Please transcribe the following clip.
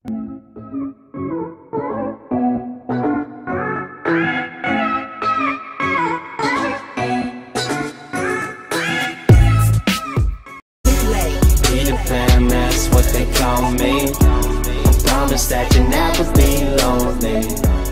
Peter Pan, that's what they call me. I promise that you'll never be lonely.